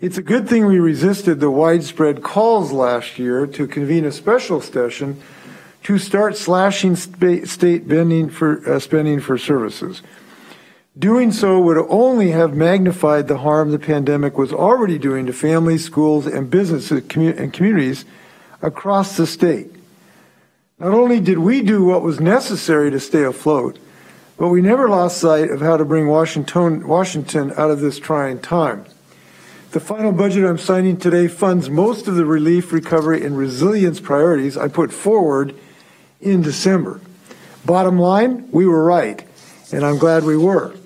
It's a good thing we resisted the widespread calls last year to convene a special session to start slashing state spending for services. Doing so would only have magnified the harm the pandemic was already doing to families, schools, and businesses and communities across the state. Not only did we do what was necessary to stay afloat, but we never lost sight of how to bring Washington out of this trying time. The final budget I'm signing today funds most of the relief, recovery, and resilience priorities I put forward in December. Bottom line, we were right, and I'm glad we were.